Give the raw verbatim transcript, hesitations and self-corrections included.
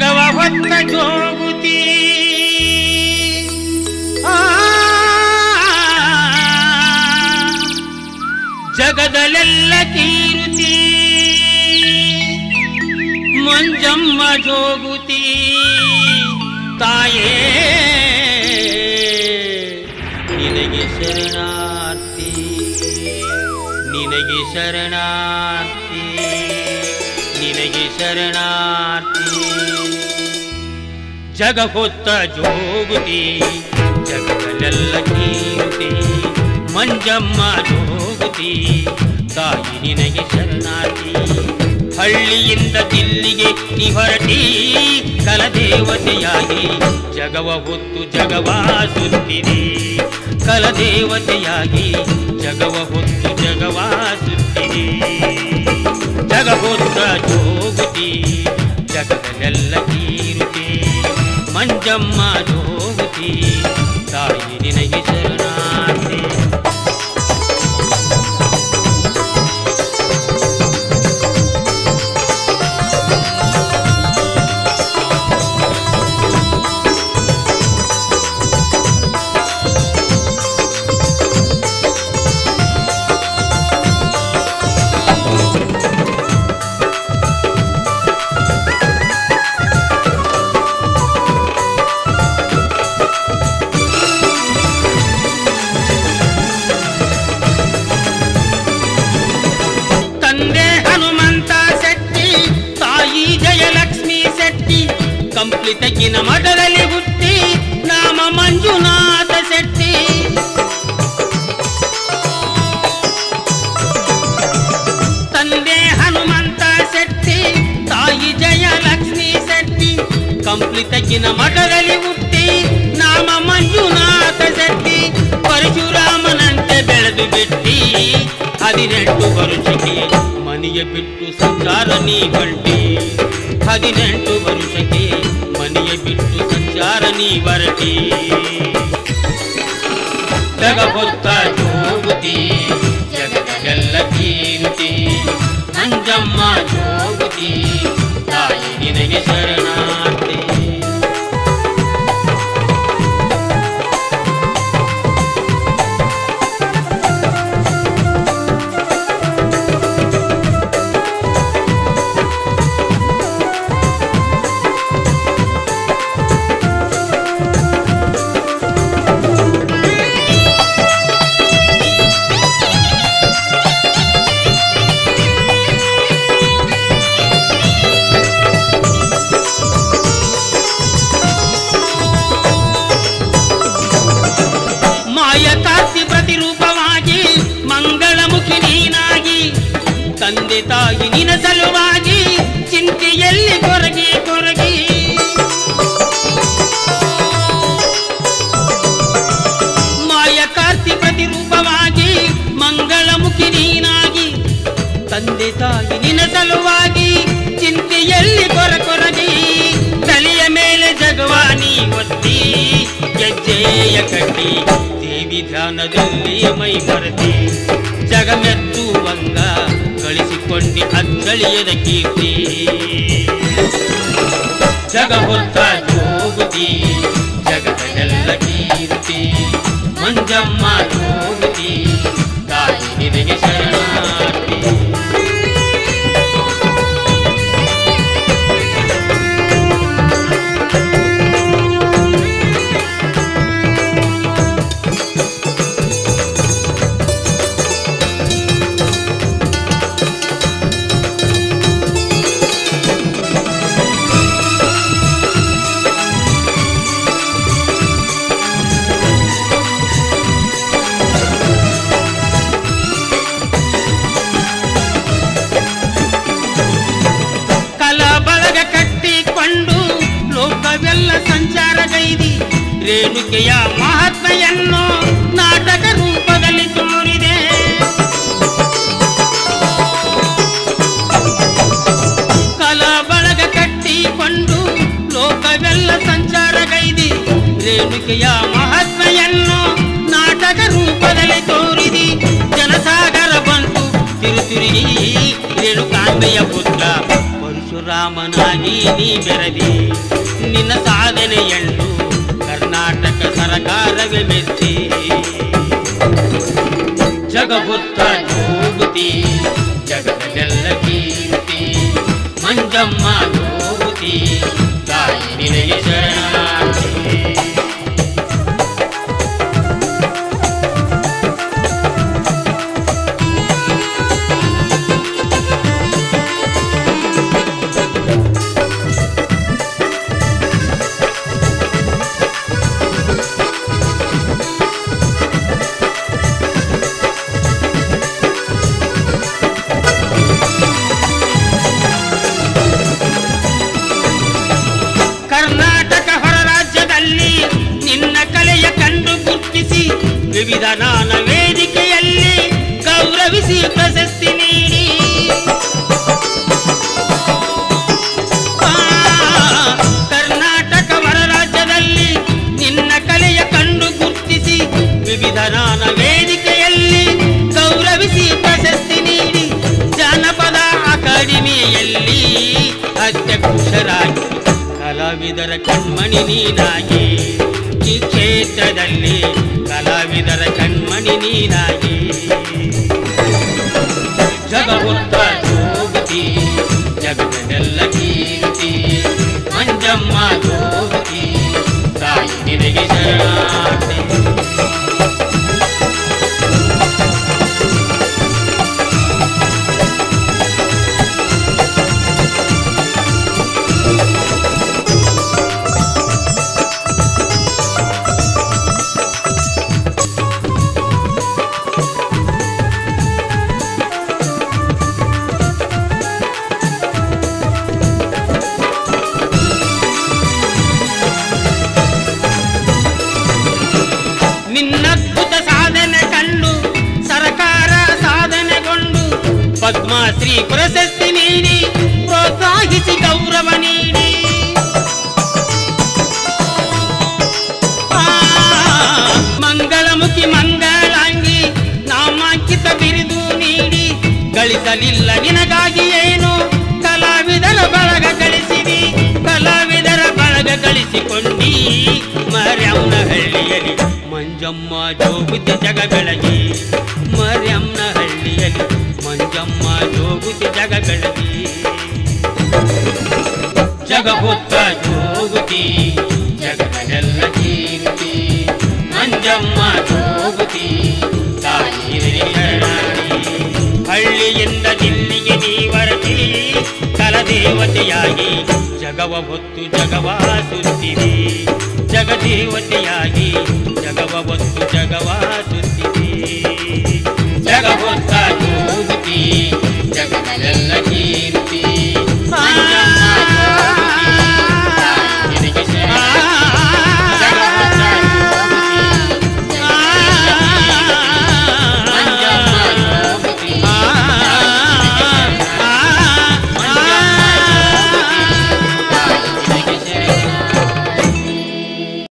ಜಗವ ಹೊತ್ತ ಜೋಗುತಿ ಜಗದಲ್ಲೆಲ್ಲ ಕೀರುತಿ ಮಂಜಮ್ಮ ಜೋಗುತಿ ತಾಯೇ ನಿನಗೆ ಶರಣಾರ್ಥಿ ನಿನಗೆ ಶರಣಾರ್ಥಿ ನಿನಗೆ ಶರಣಾರ್ಥಿ ಜಗ ಹೊತ್ತ ಜೋಗುತಿ ಜಗದಲ್ಲೆಲ್ಲ ಕೀರುತಿ ಮಂಜಮ್ಮ ಜೋಗುತಿ ತಾಯಿ ನಿನಗೆ ಶರಣಾರ್ಥಿ ಹಳ್ಳಿಯಿಂದ ದಿಲ್ಲಿಗೆ ನೀ ಹೊರಟಿ ಕಲದೇವತೆಯಾಗಿ ಜಗವ ಹೊತ್ತು ಜಗವ ಸುತ್ತಿದೆ ಕಲದೇವತೆಯಾಗಿ ಜಗವ ಹೊತ್ತು ಜಗವ ಸುತ್ತಿದೆ ಜಗ ಹೊತ್ತ ಜೋಗುತಿ ಜಗದಲ್ಲೆಲ್ಲ ಕೀರುತಿ ಮಂಜಮ್ಮ ಜೋಗುತಿ ತಾಯಿ ನಿನಗೆ ಶರಣಾರ್ಥಿ ಕಂಪ್ಲಿತಕ್ಕಿನ ಮಠದಲ್ಲಿ ಹುಟ್ಟಿ ನಾಮ ಮಂಜುನಾಥ ಶೆಟ್ಟಿ ತಂದೆ ಹನುಮಂತ ಶೆಟ್ಟಿ ತಾಯಿ ಜಯಲಕ್ಷ್ಮಿ ಶೆಟ್ಟಿ ಕಂಪ್ಲಿತಕ್ಕಿನ ಮಠದಲ್ಲಿ ಹುಟ್ಟಿ ನಾಮ ಮಂಜುನಾಥ ಶೆಟ್ಟಿ ಪರಶುರಾಮನಂತೆ ಬೆಳೆದು ಬಿಟ್ಟಿ ಹದಿನೆಂಟು ವರುಷಕ್ಕೆ ಮನೆಯ ಬಿಟ್ಟು ಸಂಸಾರ ನೀ ಹೊರಟಿ ಹದಿನೆಂಟು ವರುಷಕ್ಕೆ ಮನೆಯ ಬಿಟ್ಟು ಸಂಚಾರ ನೀ ಬರಟಿ ಜಗ ಹೊತ್ತ ಜೋಗುತಿ ಜಗದಲ್ಲೆಲ್ಲ ಕೀರುತಿ ಮಂಜಮ್ಮ ಜೋಗುತಿ ತಾಯಿ ನಿನಗೆ ಶರಣಾರ್ಥಿ ತಂದೆ ತಾಯಿ ನಿನ ಸಲುವಾಗಿ ಚಿಂತೆಯಲ್ಲಿ ಕೊರಗಿ ಕೊರಗಿ ಮಾಯ ಕಾರ್ತಿ ಪ್ರತಿರೂಪವಾಗಿ ಮಂಗಳಮುಖಿ ನೀನಾಗಿ ತಂದೆ ತಾಯಿ ನಿನ ಸಲುವಾಗಿ ಚಿಂತೆಯಲ್ಲಿ ಕೊರ ಕೊರಗಿ ತಲೆಯ ಮೇಲೆ ಜಗವಾನಿ ಒತ್ತಿ ಗೆಜ್ಜೆಯ ಕಟ್ಟಿ ದೇವಿ ಧ್ಯಾನದಲ್ಲಿ ಮೈ ಮರೆತಿ ಜಗಮೆತ್ತುವಂಗ ಗಳಿಸಿಕೊಂಡಿ ಅಚ್ಚಳಿಯದ ಕೀರ್ತಿ ಜಗ ಹೊತ್ತ ಜೋಗುತಿ ಜಗದಲ್ಲೆಲ್ಲ ಕೀರ್ತಿ ಮಂಜಮ್ಮ ಜೋಗುತಿ ತಾಯಿ ನಿನಗೆ ಶರಣಾರ್ಥಿ ರೇಣುಕೆಯ ಮಹಾತ್ಮೆಯನ್ನು ನಾಟಕ ರೂಪದಲ್ಲಿ ತೋರಿದೆ ಕಲಾ ಬಳಗ ಕಟ್ಟಿಕೊಂಡು ಲೋಕವೆಲ್ಲ ಸಂಚಾರಗೈದಿ ರೇಣುಕೆಯ ಮಹಾತ್ಮೆಯನ್ನು ನಾಟಕ ರೂಪದಲ್ಲಿ ತೋರಿದಿ ಜನಸಾಗರ ಬಂತು ತಿರುತಿರುಗಿ ರೇಣುಕಾಂಬೆಯ ಪುತ್ರ ಪರಶುರಾಮನಾಗಿ ನೀ ಬೆರದಿ ನಿನ್ನ ಸಾಧನೆಯನ್ನು ಕರ್ನಾಟಕ ಸರಕಾರವೇ ಮೆಚ್ಚಿ ಜಗಬುತ್ತ ಜೋಗುತಿ ಜಗದೆಲ್ಲ ಕೀರ್ತಿ ಮಂಜಮ್ಮ ಜೋಗುತಿ ತಾಯಿ ನಿನಗೆ ಶರಣಾರ್ಥಿ ವಿವಿಧ ನಾನ ವೇದಿಕೆಯಲ್ಲಿ ಗೌರವಿಸಿ ಪ್ರಶಸ್ತಿ ನೀಡಿ ಕರ್ನಾಟಕ ಹೊರ ರಾಜ್ಯದಲ್ಲಿ ನಿನ್ನ ಕಲೆಯ ಕಂಡು ಗುರುತಿಸಿ ವಿವಿಧ ನಾನ ವೇದಿಕೆಯಲ್ಲಿ ಗೌರವಿಸಿ ಪ್ರಶಸ್ತಿ ನೀಡಿ ಜಾನಪದ ಅಕಾಡೆಮಿಯಲ್ಲಿ ಅಧ್ಯಕ್ಷರಾಗಿ ಕಲಾವಿದರ ಕಣ್ಮಣಿ ನೀನಾಗಿ ಈ ಕ್ಷೇತ್ರದಲ್ಲಿ ಕಲಾವಿದರ ಕಣ್ಮಣಿ ನೀನಾಗಿ ಜಗಬುತ್ತ ಜೋಗುತಿ ಜಗದೆಲ್ಲ ಕೀರ್ತಿ ಮಂಜಮ್ಮ ಜೋಗುತಿ ತಾಯಿ ನಿನಗೆ ಶರಣಾರ್ಥಿ ನಿನ್ನದ್ಭುತ ಸಾಧನೆ ಕಂಡು ಸರಕಾರ ಸಾಧನೆಗೊಂಡು ಪದ್ಮಶ್ರೀ ಪ್ರಶಸ್ತಿ ನೀಡಿ ಪ್ರೋತ್ಸಾಹಿಸಿ ಗೌರವ ನೀಡಿ ಮಂಗಳಮುಖಿ ಮಂಗಳಾಂಗಿ ನಾಮಾಂಕಿತ ಬಿರುದು ನೀಡಿ ಗಳಿಸಲಿಲ್ಲ ನಿನಗಾಗಿ ಏನು ಕಲಾವಿದರ ಬಳಗ ಗಳಿಸಿದಿ ಕಲಾವಿದರ ಬಳಗ ಗಳಿಸಿಕೊಂಡಿ ಮರ್ಯಮ್ಮನ ಹಳ್ಳಿಯಲ್ಲಿ ಮಂಜಮ್ಮ ಜೋಗುತಿ ಜಗ ಬೆಳಗಿ ಮರ್ಯಮ್ಮನ ಹಳ್ಳಿಯಲ್ಲಿ ಮಂಜಮ್ಮ ಜೋಗುತಿ ಜಗ ಬೆಳಗಿ ಜಗಬುತ್ತ ಜೋಗುತಿ ಜಗದೆಲ್ಲ ಕೀರ್ತಿ ಮಂಜಮ್ಮ ಜೋಗುತಿ ತಾಯಿ ಶರಣಾರ್ಥಿ ಹಳ್ಳಿಯಿಂದ ದಿಲ್ಲಿಗೆ ನೀವರತಿ ಕಲದೇವತೆಯಾಗಿ ಜಗವ ಹೊತ್ತು ಜಗವ ಸುತ್ತಿರಿ ಜಗದೇವತೆಯಾಗಿ ಜಗವ ಹೊತ್ತು ಜಗವ ಸುತ್ತಿರಿ